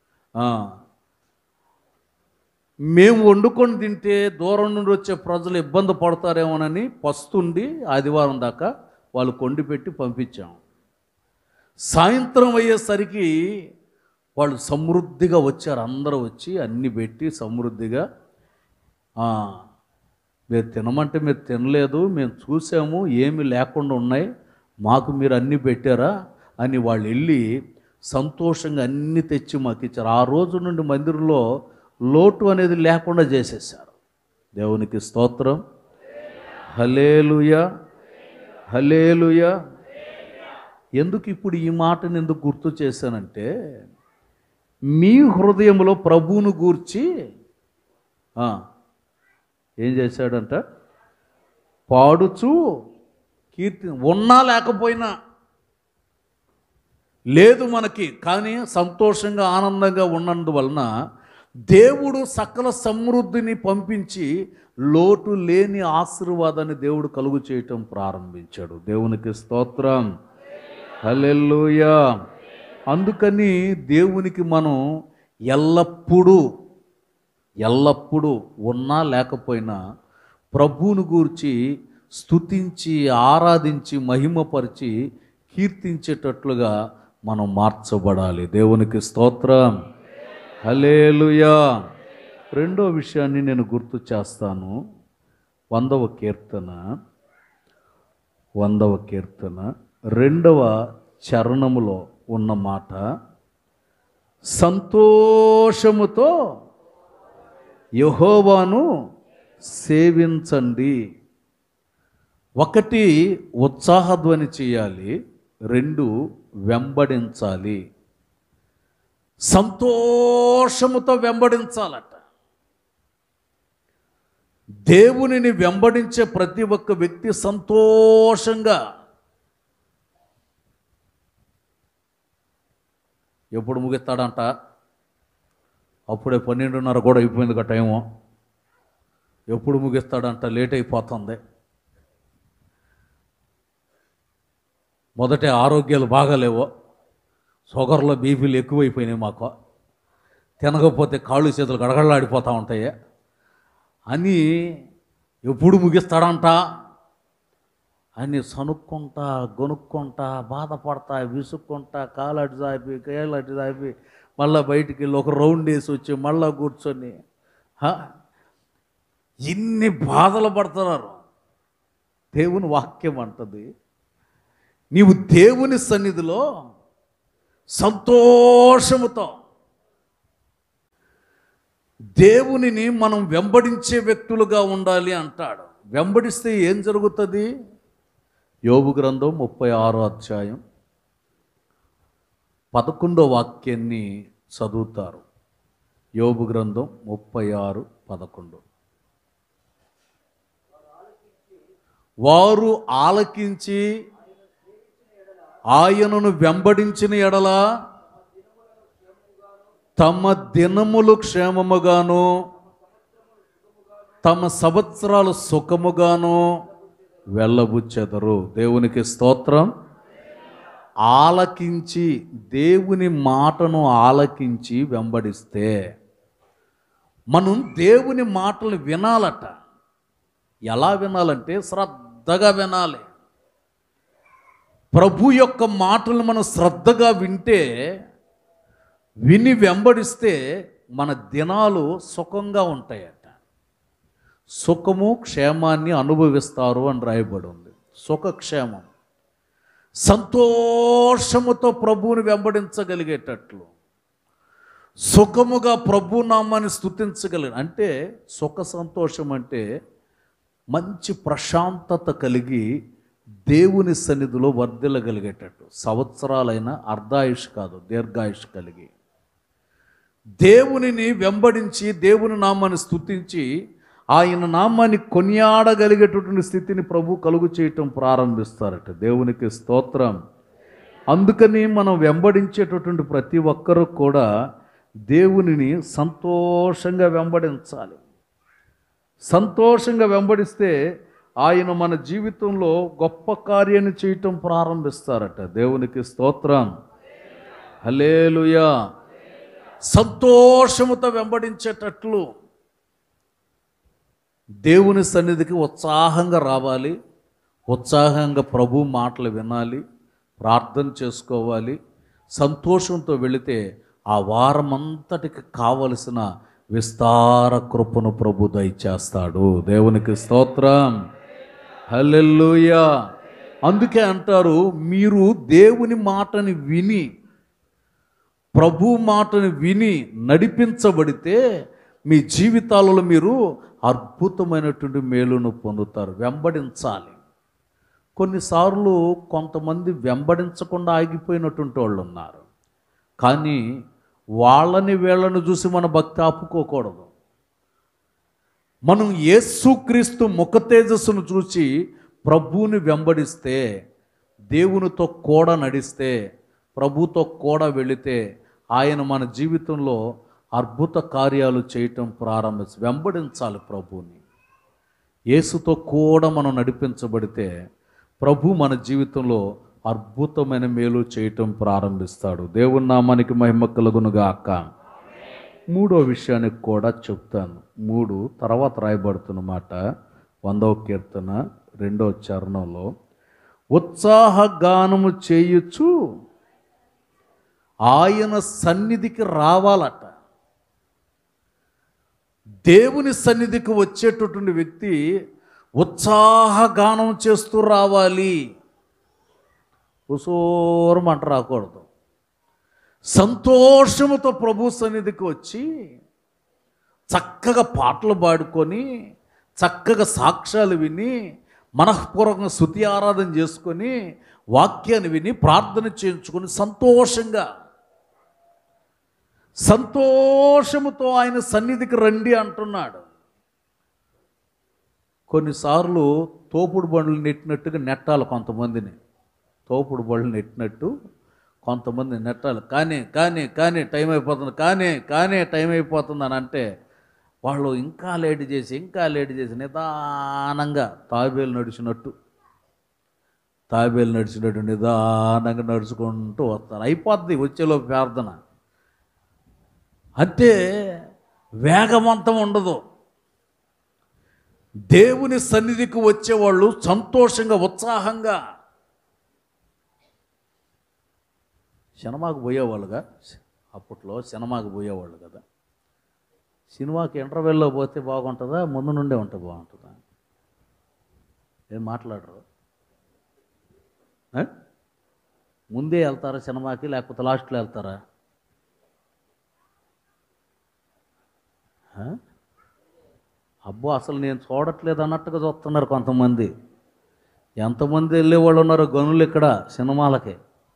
మేము వండుకొని తింటే దూరం నుండి వచ్చే ప్రజలు ఇబ్బంది పడతారేమోనని పస్తుండి ఆదివారం దాకా వాళ్ళు కొండి పెట్టి పంపించాం. సాయంత్రం అయ్యేసరికి వాళ్ళు సమృద్ధిగా వచ్చారు. అందరూ వచ్చి అన్నీ పెట్టి సమృద్ధిగా, మీరు తినమంటే మీరు తినలేదు, మేము చూసాము ఏమి లేకుండా ఉన్నాయి, మాకు మీరు అన్నీ పెట్టారా అని వాళ్ళు వెళ్ళి సంతోషంగా అన్నీ తెచ్చి మాకు ఇచ్చారు. ఆ రోజు నుండి మందిరంలో లోటు అనేది లేకుండా చేసేసారు. దేవునికి స్తోత్రం. హల్లెలూయా, హల్లెలూయా. ఎందుకు ఇప్పుడు ఈ మాటను ఎందుకు గుర్తు చేశానంటే, మీ హృదయంలో ప్రభువును గూర్చి ఏం చేశాడంట, పాడుచు కీర్తి, ఉన్నా లేకపోయినా లేదు మనకి, కానీ సంతోషంగా ఆనందంగా ఉన్నందువలన దేవుడు సకల సమృద్ధిని పంపించి లోటు లేని ఆశీర్వాదాన్ని దేవుడు కలుగు చేయటం ప్రారంభించాడు. దేవునికి స్తోత్రం. హల్లెలూయా. అందుకని దేవునికి మనం ఎల్లప్పుడూ ఉన్నా లేకపోయినా ప్రభువును గూర్చి స్తుతించి ఆరాధించి మహిమపరిచి కీర్తించేటట్లుగా మనం మార్చబడాలి. దేవునికి స్తోత్రం. హల్లెలూయా. 2వ విషయాన్ని నేను గుర్తు చేస్తాను. 100వ కీర్తన 2వ చరణములో ఉన్న మాట, సంతోషముతో యెహోవాను సేవించండి. 1 ఉత్సాహధ్వని చేయాలి, 2 వెంబడించాలి. సంతోషముతో వెంబడించాలట. దేవునిని వెంబడించే ప్రతి ఒక్క వ్యక్తి సంతోషంగా, ఎప్పుడు ముగిస్తాడంట, అప్పుడే 12:30 కూడా అయిపోయింది కదా టైము, ఎప్పుడు ముగిస్తాడంట, లేట్ అయిపోతుంది. మొదటే ఆరోగ్యాలు బాగాలేవో, షుగర్లో బీపీలు ఎక్కువైపోయినాయి మాకు, తినకపోతే కాళ్ళు చేతులు గడగడలాడిపోతూ ఉంటాయి అని ఎప్పుడు ముగిస్తాడంట అని సనుక్కుంటా గొనుక్కుంటా బాధపడతా విసుక్కుంటా కాలు అటు సాపి కేళ్ళు అటు సాపి మళ్ళీ బయటికి వెళ్ళి ఒక రౌండ్ వేసి వచ్చి మళ్ళీ కూర్చొని ఇన్ని బాధలు పడుతున్నారు. దేవుని వాక్యం అంటది, నీవు దేవుని సన్నిధిలో సంతోషముతో, దేవునిని మనం వెంబడించే వ్యక్తులుగా ఉండాలి అంటాడు. వెంబడిస్తే ఏం జరుగుతుంది? యోబు గ్రంథం 36వ అధ్యాయం 11వ వాక్యాన్ని చదువుతారు. యోబు గ్రంథం 36:11. వారు ఆలకించి ఆయనను వెంబడించిన ఎడల తమ దినములు క్షేమముగాను తమ సంవత్సరాలు సుఖముగాను వెళ్ళబుచ్చెదరు. దేవునికి స్తోత్రం. ఆలకించి, దేవుని మాటను ఆలకించి వెంబడిస్తే మనం దేవుని మాటలు వినాలట. ఎలా వినాలంటే శ్రద్ధగా వినాలి. ప్రభు యొక్క మాటలు మనం శ్రద్ధగా వింటే, విని వెంబడిస్తే మన దినాలు సుఖంగా ఉంటాయట. సుఖము క్షేమాన్ని అనుభవిస్తారు అని రాయబడి ఉంది. సుఖక్షేమం, సంతోషముతో ప్రభువుని వెంబడించగలిగేటట్లు, సుఖముగా ప్రభు నామాన్ని స్తుతించగలిగిన, అంటే సుఖ సంతోషం అంటే మంచి ప్రశాంతత కలిగి దేవుని సన్నిధిలో వర్ధిల్లగలిగేటట్టు, సంవత్సరాలైన అర్ధాయుష్ కాదు దీర్ఘాయుష్ కలిగి దేవునిని వెంబడించి దేవుని నామాన్ని స్తుతించి ఆయన నామాన్ని కొనియాడగలిగేటటువంటి స్థితిని ప్రభు కలుగు చేయటం ప్రారంభిస్తారట. దేవునికి స్తోత్రం. అందుకని మనం వెంబడించేటటువంటి ప్రతి ఒక్కరూ కూడా దేవునిని సంతోషంగా వెంబడించాలి. సంతోషంగా వెంబడిస్తే ఆయన మన జీవితంలో గొప్ప కార్యాన్ని చేయటం ప్రారంభిస్తారట. దేవునికి స్తోత్రం. హల్లెలూయా. సంతోషముతో వెంబడించేటట్లు దేవుని సన్నిధికి ఉత్సాహంగా రావాలి, ఉత్సాహంగా ప్రభు మాటలు వినాలి, ప్రార్థన చేసుకోవాలి. సంతోషంతో వెళితే ఆ వారమంతటికి కావలసిన విస్తార కృపను ప్రభు దయచేస్తాడు. దేవునికి స్తోత్రం. హల్లెలూయా. అందుకే అంటారు, మీరు దేవుని మాటని విని, ప్రభు మాటని విని నడిపించబడితే మీ జీవితాలలో మీరు అద్భుతమైనటువంటి మేలును పొందుతారు. వెంబడించాలి. కొన్నిసార్లు కొంతమంది వెంబడించకుండా ఆగిపోయినటువంటి వాళ్ళు ఉన్నారు. కానీ వాళ్ళని వీళ్ళని చూసి మన భక్తి ఆపుకోకూడదు. మనం యేసుక్రీస్తు ముఖ తేజస్సును చూసి ప్రభువుని వెంబడిస్తే, దేవునితో కూడా నడిస్తే, ప్రభుతో కూడా వెళితే ఆయన మన జీవితంలో అద్భుత కార్యాలు చేయటం వెంబడించాలి ప్రభువుని. యేసుతో కూడా మనం నడిపించబడితే ప్రభు మన జీవితంలో అద్భుతమైన మేలు చేయటం ప్రారంభిస్తాడు. దేవుని నామానికి మహిమ కలుగునుగాక. మూడో విషయానికి కూడా చెప్తాను. 3 తర్వాత రాయబడుతున్న మాట 100వ కీర్తన 2వ చరణంలో, ఉత్సాహగానము చేయొచ్చు ఆయన సన్నిధికి రావాలట. దేవుని సన్నిధికి వచ్చేటటువంటి వ్యక్తి ఉత్సాహగానం చేస్తూ రావాలి. ఉసూరమంట రాకూడదు. సంతోషముతో ప్రభు సన్నిధికి వచ్చి చక్కగా పాటలు పాడుకొని, చక్కగా సాక్ష్యాలు విని, మనఃపూర్వకంగా స్తుతి ఆరాధన చేసుకొని, వాక్యాన్ని విని ప్రార్థన చేయించుకొని సంతోషముతో ఆయన సన్నిధికి రండి అంటున్నాడు. కొన్నిసార్లు తోపుడు బండ్లు నెట్టినట్టుగా నెట్టాలి కొంతమందిని. తోపుడు బండ్లు నెట్టినట్టు కొంతమంది నెట్టాలి. కానీ టైం అయిపోతుంది, కానీ టైం అయిపోతుంది అని అంటే వాళ్ళు ఇంకా లేట్ చేసి నిదానంగా తాబేలు నడిచినట్టు నిదానంగా నడుచుకుంటూ వస్తారు. అయిపోద్ది వచ్చేలోపు ప్రార్థన. అంటే వేగవంతం ఉండదు. దేవుని సన్నిధికి వచ్చేవాళ్ళు సంతోషంగా, ఉత్సాహంగా, సినిమాకు పోయేవాళ్ళుగా, అప్పట్లో సినిమాకు పోయేవాళ్ళు కదా. సినిమాకి ఇంటర్వెల్లో పోతే బాగుంటుందా, ముందు నుండే ఉంటే బాగుంటుందా? ఏం మాట్లాడరు? ముందే వెళ్తారా సినిమాకి, లేకపోతే లాస్ట్లో వెళ్తారా? అబ్బో అసలు నేను చూడట్లేదు అన్నట్టుగా చూస్తున్నారు కొంతమంది. ఎంతమంది వెళ్ళేవాళ్ళు ఉన్నారో గనులు ఇక్కడ సినిమాలకి.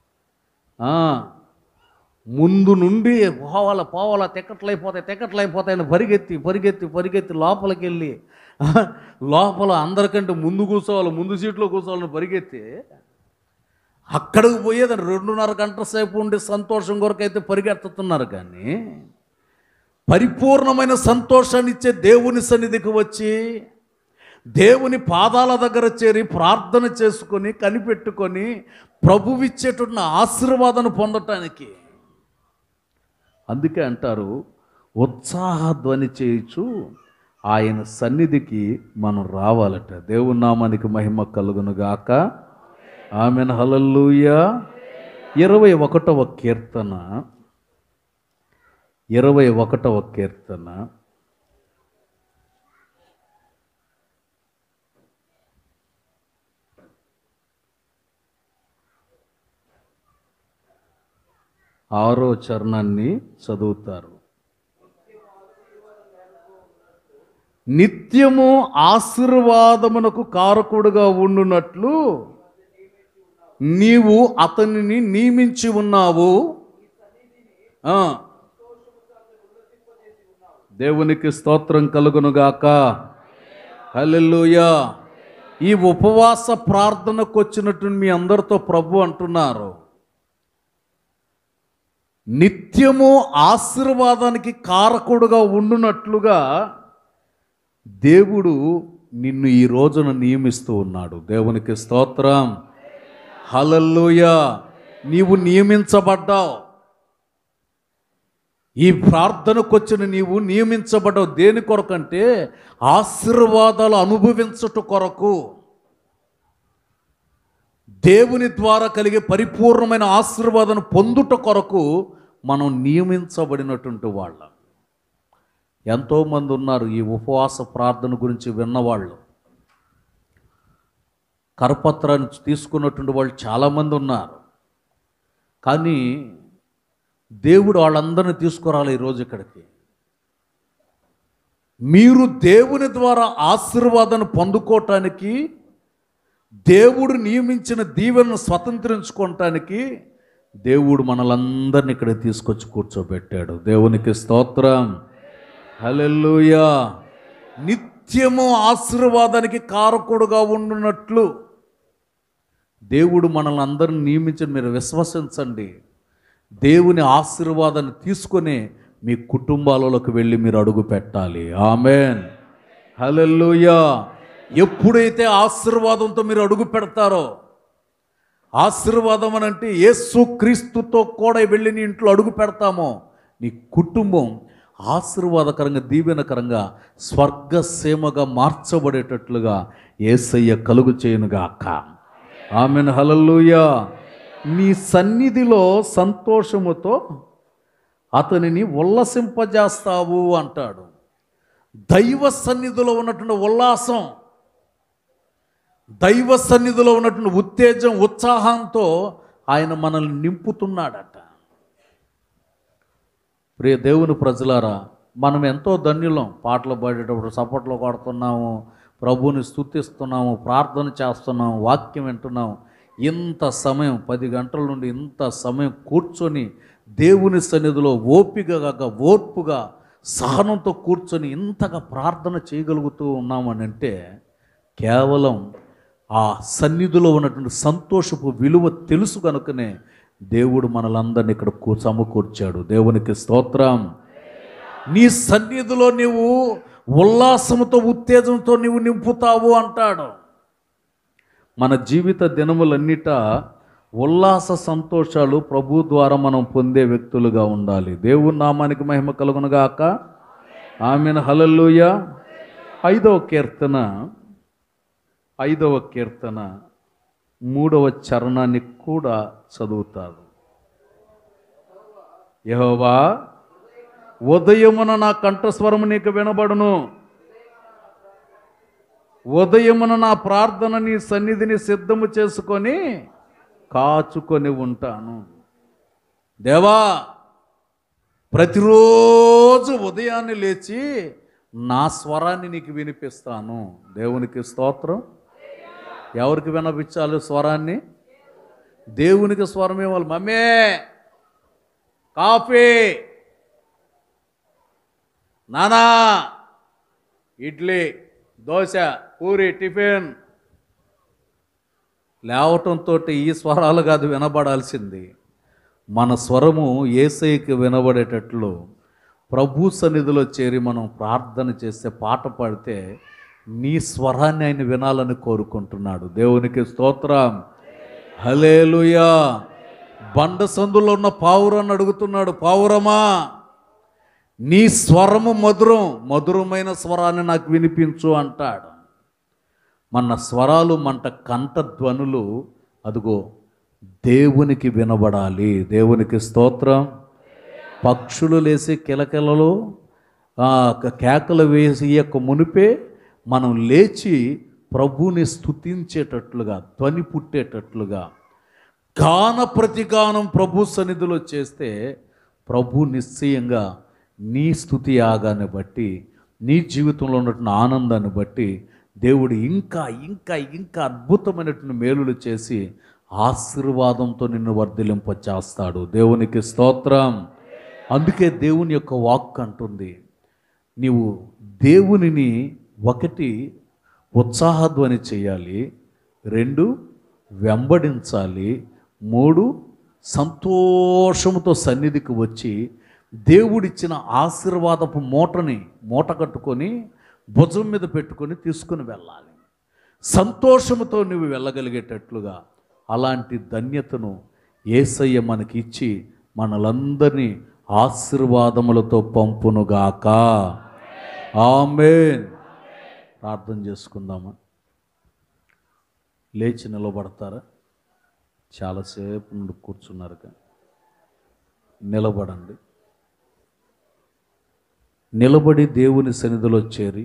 ముందు నుండి పోవాలా టికెట్లు అయిపోతాయని పరిగెత్తి లోపలికి వెళ్ళి లోపల అందరికంటే ముందు సీట్లో కూర్చోవాలని పరిగెత్తి అక్కడికి పోయేదని 2.5 గంటల సేపు ఉండి సంతోషం కొరకైతే పరిగెత్తుతున్నారు. కానీ పరిపూర్ణమైన సంతోషాన్ని ఇచ్చే దేవుని సన్నిధికి వచ్చి దేవుని పాదాల దగ్గర చేరి ప్రార్థన చేసుకొని కనిపెట్టుకొని ప్రభువిచ్చేటువంటి ఆశీర్వాదాన్ని పొందటానికి. అందుకే అంటారు, ఉత్సాహధ్వని చేయుచు ఆయన సన్నిధికి మనం రావాలట. దేవుని నామానికి మహిమ కలుగునుగాక. ఆమెన్. హల్లెలూయా. 21వ కీర్తన 6వ చరణాన్ని చదువుతారు. నిత్యము ఆశీర్వాదమునకు కారకుడుగా ఉండునట్లు నీవు అతనిని నియమించి ఉన్నావు. దేవునికి స్తోత్రం కలుగునుగాక. హల్లెలూయా. ఈ ఉపవాస ప్రార్థనకు వచ్చినట్టు మీ అందరితో ప్రభు అంటున్నారు, నిత్యము ఆశీర్వాదానికి కారకుడుగా ఉండునట్లుగా దేవుడు నిన్ను ఈ రోజున నియమిస్తూ ఉన్నాడు. దేవునికి స్తోత్రం. హల్లెలూయా. నీవు నియమించబడ్డావు. ఈ ప్రార్థనకు వచ్చిన నీవు నియమించబడ్డావు. దేని కొరకంటే ఆశీర్వాదాలు అనుభవించుట కొరకు, దేవుని ద్వారా కలిగే పరిపూర్ణమైన ఆశీర్వాదాన్ని పొందుట కొరకు మనం నియమించబడినటువంటి వాళ్ళం. ఎంతోమంది ఉన్నారు ఈ ఉపవాస ప్రార్థన గురించి విన్నవాళ్ళు, కరపత్రాన్ని తీసుకున్నటువంటి వాళ్ళు చాలామంది ఉన్నారు. కానీ దేవుడు వాళ్ళందరినీ తీసుకురాలి ఈరోజు ఇక్కడికి. మీరు దేవుని ద్వారా ఆశీర్వాదాన్ని పొందుకోవటానికి, దేవుడు నియమించిన దీవెనను స్వతంత్రించుకోవటానికి దేవుడు మనలందరినీ ఇక్కడ తీసుకొచ్చి కూర్చోబెట్టాడు. దేవునికి స్తోత్రం. హల్లెలూయా. నిత్యము ఆశీర్వాదానికి కారకుడుగా ఉండునట్లు దేవుడు మనల్ని అందరిని నియమించి, మీరు విశ్వసించండి. దేవుని ఆశీర్వాదాన్ని తీసుకొని మీ కుటుంబాలలోకి వెళ్ళి మీరు అడుగు పెట్టాలి. ఆమెన్. హల్లెలూయా. ఎప్పుడైతే ఆశీర్వాదంతో మీరు అడుగు పెడతారో, ఆశీర్వాదం అని అంటే యేసుక్రీస్తుతో కూడా వెళ్ళి నీ ఇంట్లో అడుగు పెడతామో, నీ కుటుంబం ఆశీర్వాదకరంగా, దీవెనకరంగా, స్వర్గసీమగా మార్చబడేటట్లుగా యేసయ్య కలుగు చేయునుగాక. ఆమెన్. హల్లెలూయా. నీ సన్నిధిలో సంతోషముతో అతనిని ఉల్లసింపజేస్తావు అంటాడు. దైవ సన్నిధిలో ఉన్నటువంటి ఉల్లాసం, దైవ సన్నిధిలో ఉన్నటువంటి ఉత్తేజం, ఉత్సాహంతో ఆయన మనల్ని నింపుతున్నాడట. ప్రియ దేవుని ప్రజలారా, మనం ఎంతో ధన్యులం. పాటలు పాడేటప్పుడు చప్పట్లు కొడుతున్నాము, ప్రభువుని స్తుతిస్తున్నాము, ప్రార్థన చేస్తున్నాము, వాక్యం వింటున్నాము. ఇంత సమయం 10 గంటల నుండి ఇంత సమయం కూర్చొని దేవుని సన్నిధిలో ఓర్పుగా సహనంతో కూర్చొని ఇంతగా ప్రార్థన చేయగలుగుతూ ఉన్నామని అంటే కేవలం ఆ సన్నిధిలో ఉన్నటువంటి సంతోషపు విలువ తెలుసు కనుకనే దేవుడు మనలందరినీ ఇక్కడ సమకూర్చాడు. దేవునికి స్తోత్రం. నీ సన్నిధిలో నీవు ఉల్లాసంతో, ఉత్తేజంతో నీవు నింపుతావు అంటాడు. మన జీవిత దినములన్నిట ఉల్లాస సంతోషాలు ప్రభు ద్వారా మనం పొందే వ్యక్తులుగా ఉండాలి. దేవుని నామానికి మహిమ కలుగునుగాక. ఆమెన్. హల్లెలూయా. 5వ కీర్తన 3వ చరణాన్ని కూడా చదువుతారు. యెహోవా, ఉదయమున నా కంఠస్వరము నీకు వినబడును, ఉదయమున నా ప్రార్థన నీ సన్నిధిని సిద్ధము చేసుకొని కాచుకొని ఉంటాను. దేవా, ప్రతిరోజు ఉదయాన్నే లేచి నా స్వరాన్ని నీకు వినిపిస్తాను. దేవునికి స్తోత్రం. ఎవరికి వినిపించాలి స్వరాన్ని? దేవునికి స్వరం ఇవ్వాలి. మమ్మే కాఫీ, నానా ఇడ్లీ, దోశ, పూరి, టిఫిన్. లేవటంతో ఈ స్వరాలు కాదు వినబడాల్సింది. మన స్వరము యేసయ్యకి వినబడేటట్లు ప్రభు సన్నిధిలో చేరి మనం ప్రార్థన చేస్తే, పాట పాడితే నీ స్వరాన్ని ఆయన వినాలని కోరుకుంటున్నాడు. దేవునికి స్తోత్రం. హల్లెలూయా. బండ సందులో ఉన్న పావురాన్ని అడుగుతున్నాడు, పావురమా నీ స్వరము మధురం, మధురమైన స్వరాన్ని నాకు వినిపించు అంటాడు. మన స్వరాలు మంట కంఠధ్వనులు అదిగో దేవునికి వినబడాలి. దేవునికి స్తోత్రం. పక్షులు లేసి కిలకిలలు కేకలు వేసి యొక్క మునిపే మనం లేచి ప్రభుని స్తుతించేటట్లుగా, ధ్వని పుట్టేటట్లుగా గాన ప్రతిగానం ప్రభు సన్నిధిలో చేస్తే ప్రభు నిశ్చయంగా నీ స్తుతి యాగాన్ని బట్టి, నీ జీవితంలో ఉన్నటువంటి ఆనందాన్ని బట్టి దేవుడు ఇంకా ఇంకా ఇంకా అద్భుతమైనటువంటి మేలులు చేసి ఆశీర్వాదంతో నిన్ను వర్ధిలింప చేస్తాడు. దేవునికి స్తోత్రం. అందుకే దేవుని యొక్క వాక్ అంటుంది, నీవు దేవునిని 1 ఉత్సాహధ్వని చేయాలి, 2 వెంబడించాలి, 3 సంతోషముతో సన్నిధికి వచ్చి దేవుడిచ్చిన ఆశీర్వాదపు మూట కట్టుకొని భుజం మీద పెట్టుకొని తీసుకుని వెళ్ళాలి. సంతోషముతో నువ్వు వెళ్ళగలిగేటట్లుగా అలాంటి ధన్యతను యేసయ్య మనకి ఇచ్చి మనలందరినీ ఆశీర్వాదములతో పంపునుగాక. ఆమేన్. ప్రార్థన చేసుకుందామా? లేచి నిలబడతారా? చాలాసేపు నుండి కూర్చున్నారుగా, నిలబడండి. నిలబడి దేవుని సన్నిధిలో చేరి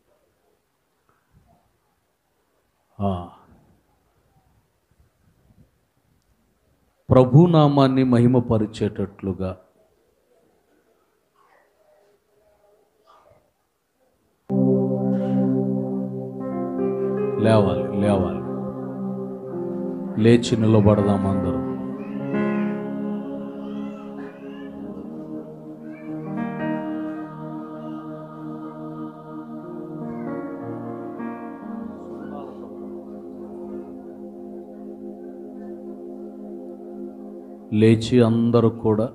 ప్రభునామాన్ని మహిమపరిచేటట్లుగా లేవాలి. లేచి నిలబడదాం అందరూ. లేచి అందరూ కూడా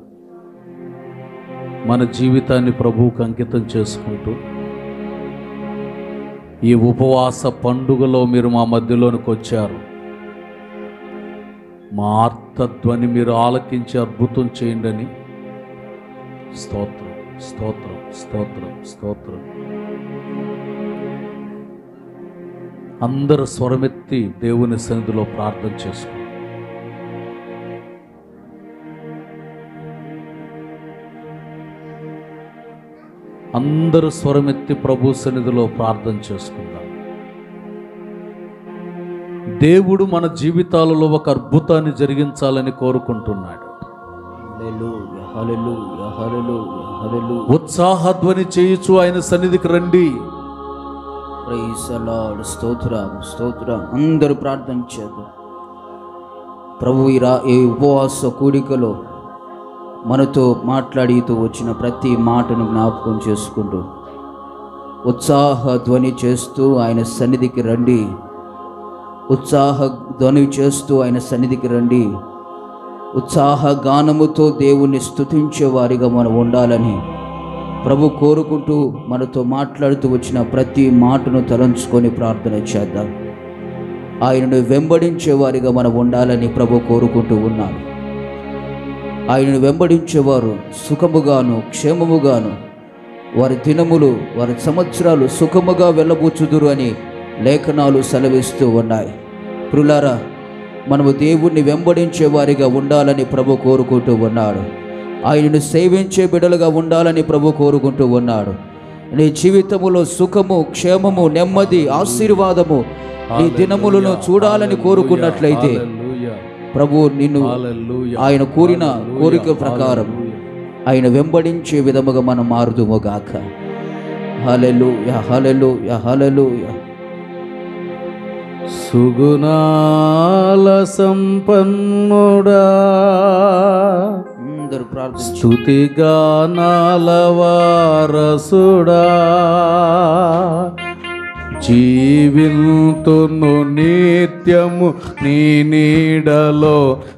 మన జీవితాన్ని ప్రభువుకు అంకితం చేసుకుంటూ, ఈ ఉపవాస పండుగలో మీరు మా మధ్యలోనికి వచ్చారు. మా ఆర్తధ్వని మీరు ఆలకించి అద్భుతం చేయండి. స్తోత్రం, స్తోత్రం, స్తోత్రం, స్తోత్రం. అందరూ స్వరమెత్తి దేవుని సన్నిధిలో ప్రార్థన చేసుకోండి. అందరూ స్వరమెత్తి ప్రభు సన్నిధిలో ప్రార్థన చేసుకుందాం. దేవుడు మన జీవితాలలో ఒక అద్భుతాన్ని జరిగించాలని కోరుకుంటున్నాడు. హల్లెలూయా, హల్లెలూయా, హల్లెలూయా, హల్లెలూయా. ఉత్సాహధ్వని చేయుచు ఆయన సన్నిధికి రండి. Praise the Lord. స్తోత్రం, స్తోత్రం. అందరూ ప్రార్థన చేద్దాం. ప్రభు ఈ ఉపవాస కూడికలో మనతో మాట్లాడుతూ వచ్చిన ప్రతి మాటను జ్ఞాపకం చేసుకుంటూ ఉత్సాహ ధ్వని చేస్తూ ఆయన సన్నిధికి రండి. ఉత్సాహ ధ్వని చేస్తూ ఆయన సన్నిధికి రండి. ఉత్సాహ గానముతో దేవుణ్ణి స్తుతించే వారిగా మనం ఉండాలని ప్రభు కోరుకుంటూ మనతో మాట్లాడుతూ వచ్చిన ప్రతి మాటను తలంచుకొని ప్రార్థన చేద్దాం. ఆయనను వెంబడించే వారిగా మనం ఉండాలని ప్రభు కోరుకుంటూ ఉన్నాడు. ఆయనను వెంబడించేవారు సుఖముగాను క్షేమముగాను వారి దినములు వారి సంవత్సరాలు సుఖముగా వెళ్ళబోచుదురు అని లేఖనాలు సెలవిస్తూ ఉన్నాయి. ప్రియులారా, మనము దేవుణ్ణి వెంబడించే వారిగా ఉండాలని ప్రభు కోరుకుంటూ ఉన్నాడు. ఆయనను సేవించే బిడ్డలుగా ఉండాలని ప్రభు కోరుకుంటూ ఉన్నాడు. నీ జీవితములో సుఖము క్షేమము నెమ్మది ఆశీర్వాదము నీ దినములను చూడాలని కోరుకున్నట్లయితే ప్రభు నిన్ను ఆయన కోరిన కోరిక ప్రకారం ఆయన వెంబడించే విధముగా మనం మారుదుముగాక. హల్లెలూయా, హల్లెలూయా, హల్లెలూయా. సుగుణాల సంపన్నుడా, అందరూ ప్రార్థన. స్తుతిగానాల వారసుడా, జీవింతును నిత్యము నీ నీడలో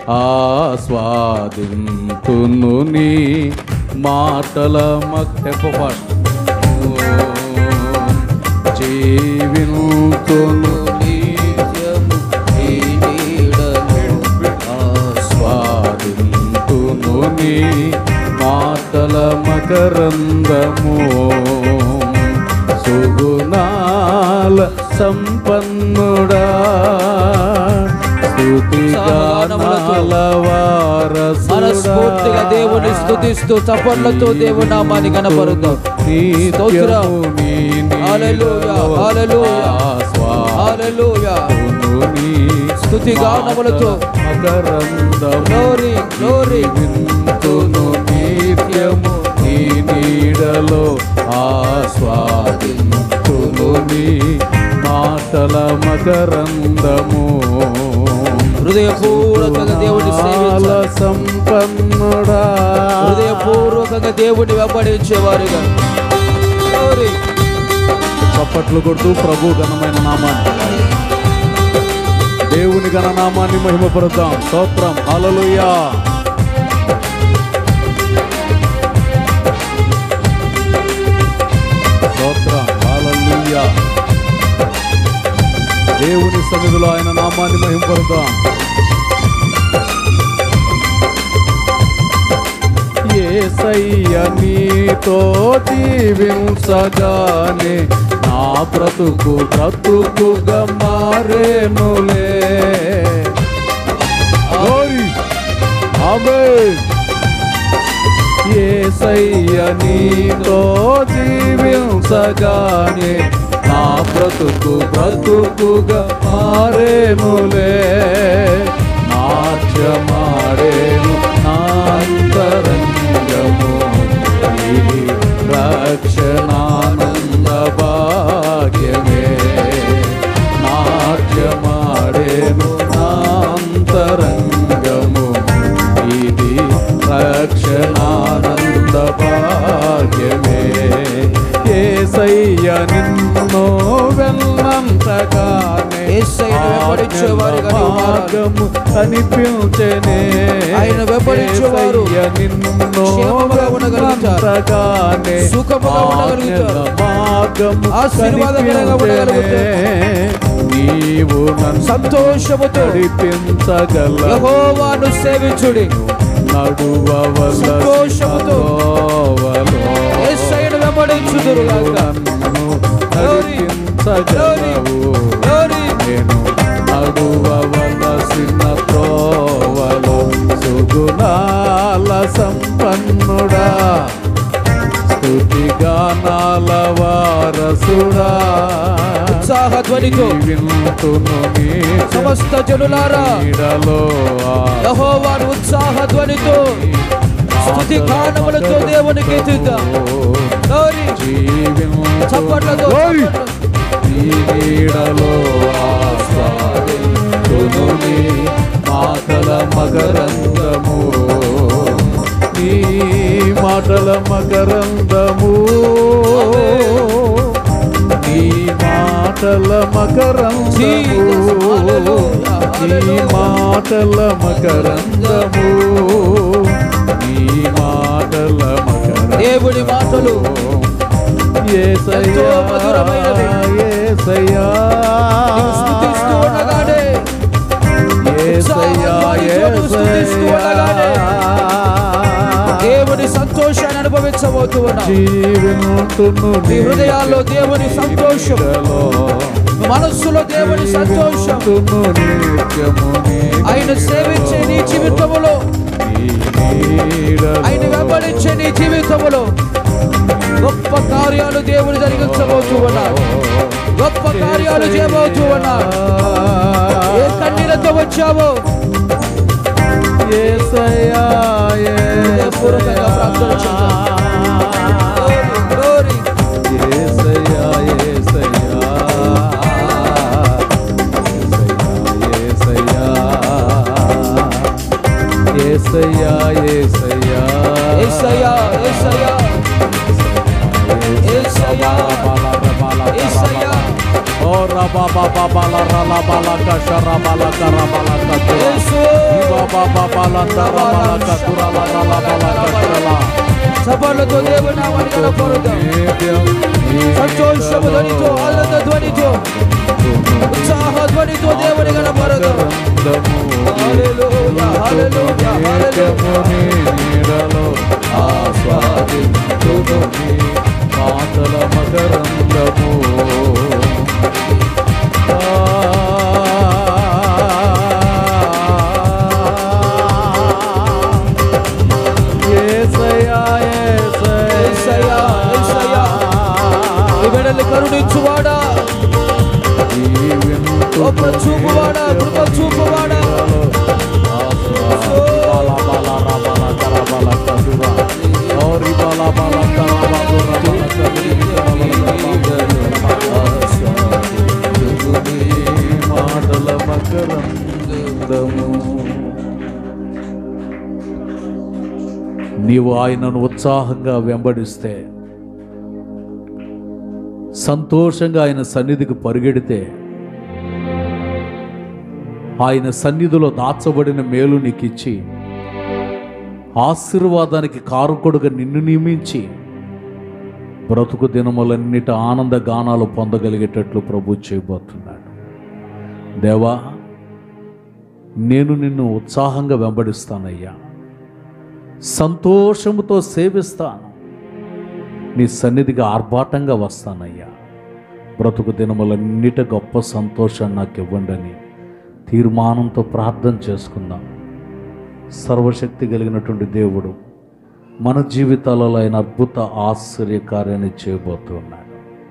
ఆస్వాదింతును నీ మాటల మక్తెపపాటు. జీవింతును నిత్యము నీ నీడలో ఆస్వాదింతును నీ మాటల మకరంద గుణాల సంపన్నుడా మనస్ఫూర్తిగా దేవుని స్తుతిస్తూ చప్పట్లతో దేవుని నామాన్ని కనపరుద్దాం. స్తోత్రం. హల్లెలూయా హల్లెలూయా హల్లెలూయా. స్తుతి గానములతో గ్లోరీ గ్లోరీ వింతును నిత్యము నీ నీడలో ఆస్వాదింతును నీ మాటల మకరందము. హృదయపూర్వకంగా దేవుని సేవించాలి. సంపన్నుడా హృదయపూర్వకంగా దేవుని వెంబడించేవారుగా చప్పట్లు కొడుతూ ప్రభు ఘనమైన నామాన్ని దేవుని ఘననామాన్ని మహిమపరుద్దాం. స్తోత్రం. హల్లెలూయా. స్తోత్రం. హల్లెలూయా. దేవుని సన్నిధిలో ఆయన నామాన్ని మహిమపరుద్దాం. యేసయ్య నీతో జీవించగానే నా బ్రతుకు బ్రతుకుగా మారేనులే. ఆమేన్. యేసయ్య నీతో జీవించగానే నా బ్రతుకు బ్రతుకుగా మారేనులే. నాట్యమాడేను నాంతరంగము ఈ రక్షణానంద భాగ్యమే. నాట్యమాడేను నాంతరంగము ఇది రక్షణానంద భాగ్యమే. యేసయ్య నిన్ను వెన్నంతగానే మార్గము కనిపించెనే. ఆయన వెంబడించేవారు నిన్ను క్షేమముగా ఉండగలుగుతారు, సుఖముగా ఉండగలుగుతారు, మార్గము ఆశీర్వాదకరంగా ఉండగలుగుతారు. నీవు నన్ను సంతోషముతో నడిపించగల యెహోవాను సేవించుడి. సంతోషముతో యేసయ్యను వెంబడించుదురుగాక. నేను నడువవలసిన త్రోవలో సుగుణాల సంపన్నుడా స్తుతిగానాల వారసుడా. ఉత్సాహధ్వనితో వింతును నీ సమస్త జనులారా యెహోవాను ఉత్సాహధ్వనితో స్తుతి గానములతో దేవునికి ఎత్తుదాం. చప్పట్లతో నీడలో ఆస్వాదింతును నీ మాటల మకరందము. నీ మాటల మకరందము. నీ మాటల మకరందము. నీ మాటల మకరందము. నీ మాటల మకరందము. దేవుని మాటలు యేసయ్యా యేసయ్యా స్తుతిస్తూ ఉండగానే యేసయ్యా యేసయ్యా దేవుని సంతోషాన్ని అనుభవించబోతూ ఉన్నాం. జీవింతును మీ హృదయాల్లో దేవుని సంతోషం, మనస్సులో దేవుని సంతోషం, ఆయన సేవించే నీ జీవితములో, ఆయన వెంబడించే నీ జీవితములో గొప్ప కార్యాలు దేవుని జరిగించబోతూ ఉన్నారు. గొప్ప కార్యాలు చేయబోతూ ఉన్నారు. ఏ కన్నీళ్లతో వచ్చావో యేసయ్యా పూర్వకంగా ప్రార్థన చేద్దాం. గ్లోరీ యేసయ్యా యేసయ్యా యేసయ్యా యేసయ్యా యేసయ్యా యేసయ్యా యేసయ్యా యేసయ్యా యేసయ్యా ఓ రబా బాబా బాల రలా బాల కషరా బాల కరా బాల కతు బాబా బాబా లందర బాల కతురా బాల బాల కషరా. సభలతో దేవుని నామాన్ని కనపరుద్దాం. సంతోషము ధ్వనితో, ఆనంద ధ్వనితో, ఉత్సాహ ధ్వనితో దేవుని కనపరుద్దాం. హల్లెలూయా హల్లెలూయా నీడలో ఆస్వాదింతును నీ మాటల మకరందము. కరుణించువాడా, గొప్ప చూపువాడా, కృప చూపువాడా. మాటల మకరందము. నీవు ఆయనను ఉత్సాహంగా వెంబడిస్తే, సంతోషంగా ఆయన సన్నిధికి పరిగెడితే, ఆయన సన్నిధిలో దాచబడిన మేలు నీకు ఇచ్చి ఆశీర్వాదానికి కారకుడుగా నిన్ను నియమించి బ్రతుకు దినములన్నిట ఆనంద గానాలు పొందగలిగేటట్లు ప్రభు చేయబోతున్నాడు. దేవా, నేను నిన్ను ఉత్సాహంగా వెంబడిస్తానయ్యా, సంతోషముతో సేవిస్తాను, నీ సన్నిధికి ఆర్భాటంగా వస్తానయ్యా. బ్రతుకు దినములన్నిట గొప్ప సంతోషాన్ని నాకు ఇవ్వండి అని తీర్మానంతో ప్రార్థన చేసుకుందాం. సర్వశక్తి కలిగినటువంటి దేవుడు మన జీవితాలలో ఆయన అద్భుత ఆశ్చర్యకార్యాన్ని చేయబోతున్నాడు.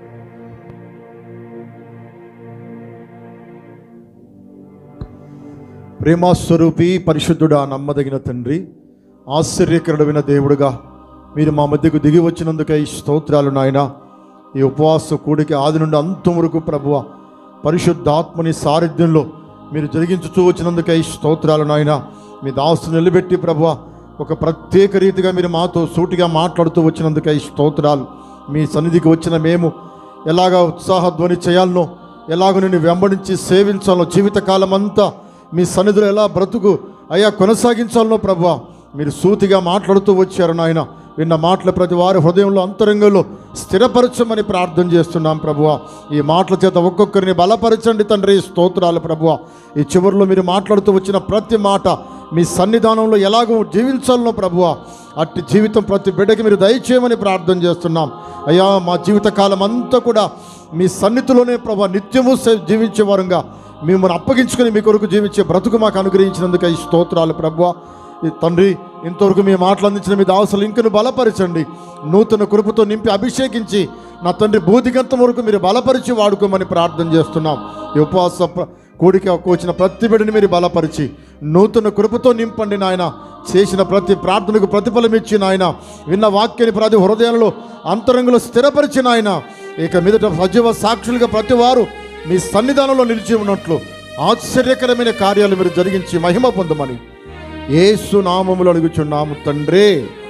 ప్రేమస్వరూపి పరిశుద్ధుడా, నమ్మదగిన తండ్రి, ఆశ్చర్యకరుడైన దేవుడుగా మీరు మా మధ్యకు దిగి వచ్చినందుకై స్తోత్రాలు నాయన. ఈ ఉపవాస కూడికి ఆది నుండి అంతం వరకు ప్రభువ పరిశుద్ధాత్మని సారథ్యంలో మీరు జరిగించుతూ వచ్చినందుకై స్తోత్రాలు నాయన. మీ దాసును నిలబెట్టి ప్రభువ ఒక ప్రత్యేక రీతిగా మీరు మాతో సూటిగా మాట్లాడుతూ వచ్చినందుకై స్తోత్రాలు. మీ సన్నిధికి వచ్చిన మేము ఎలాగా ఉత్సాహధ్వని చేయాలనో, ఎలాగో నేను వెంబడించి సేవించాలనో, జీవితకాలం అంతా మీ సన్నిధిలో ఎలా బ్రతుకు అయ్యా కొనసాగించాలనో ప్రభువ మీరు సూటిగా మాట్లాడుతూ వచ్చారు నాయన. విన్న మాటలు ప్రతి వారి హృదయంలో అంతరంగంలో స్థిరపరచమని ప్రార్థన చేస్తున్నాం ప్రభువ. ఈ మాటల చేత ఒక్కొక్కరిని బలపరచండి తండ్రి, స్తోత్రాలు ప్రభువ. ఈ చివరిలో మీరు మాట్లాడుతూ వచ్చిన ప్రతి మాట మీ సన్నిధానంలో ఎలాగో జీవించాలనో ప్రభువ, అట్టి జీవితం ప్రతి బిడ్డకి మీరు దయచేయమని ప్రార్థన చేస్తున్నాం. అయ్యా, మా జీవితకాలం అంతా కూడా మీ సన్నిధిలోనే ప్రభువ నిత్యము జీవించే వారంగా మిమ్మల్ని అప్పగించుకొని మీ కొరకు జీవించే బ్రతుకు మాకు అనుగ్రహించినందుకు ఈ స్తోత్రాలు ప్రభువ. ఈ తండ్రి, ఇంతవరకు మీ మాటలు అందించిన మీ దాసులు ఇంకను బలపరచండి, నూతన కృపతో నింపి అభిషేకించి నా తండ్రి బూదిగంతం వరకు మీరు బలపరిచి వాడుకోమని ప్రార్థన చేస్తున్నాం. ఈ ఉపవాస కూడికి వచ్చిన ప్రతి బిడ్డని మీరు బలపరిచి నూతన కృపతో నింపండి నాయన. చేసిన ప్రతి ప్రార్థనకు ప్రతిఫలం ఇచ్చి నాయన, విన్న వాక్యాన్ని ప్రతి హృదయాలలో అంతరంగంలో స్థిరపరిచి నాయన, ఇక మీదట సజీవ సాక్షులుగా ప్రతి వారు మీ సన్నిధానంలో నిలిచి ఉన్నట్లు ఆశ్చర్యకరమైన కార్యాలు మీరు జరిగించి మహిమ పొందమని యేసు నామములో అడుగుచున్నాము తండ్రి,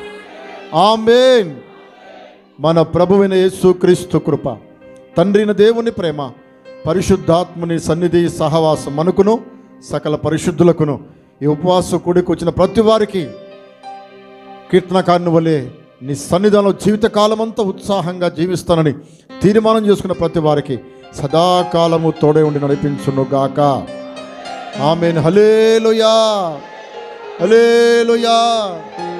ఆమేన్. మన ప్రభువైన యేసు క్రీస్తు కృప, తండ్రిన దేవుని ప్రేమ, పరిశుద్ధాత్ముని సన్నిధి సహవాసం మనకును సకల పరిశుద్ధులకును ఈ ఉపవాస కూడికి వచ్చిన ప్రతి వారికి కీర్తనకారుని వలె నీ సన్నిధానంలో జీవితకాలమంతా ఉత్సాహంగా జీవిస్తానని తీర్మానం చేసుకున్న ప్రతి వారికి సదాకాలము తోడే ఉండి నడిపించునుగాక. ఆమేన్. హల్లెలూయా, హల్లెలూయా.